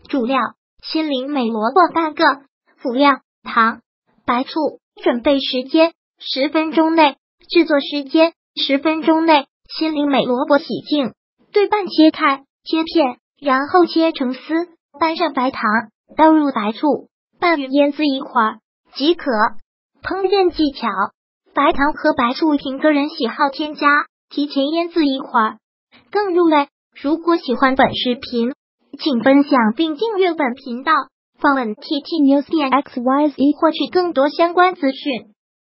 主料：心灵美萝卜半个。辅料：糖、白醋。准备时间：10分钟内。制作时间：10分钟内。心灵美萝卜洗净，对半切开，切片，然后切成丝，拌上白糖，倒入白醋，拌匀腌制一会儿即可。烹饪技巧：白糖和白醋凭个人喜好添加，提前腌制一会儿更入味。如果喜欢本视频，请分享并订阅本频道，访问 TT News 点 XYZ 获取更多相关资讯。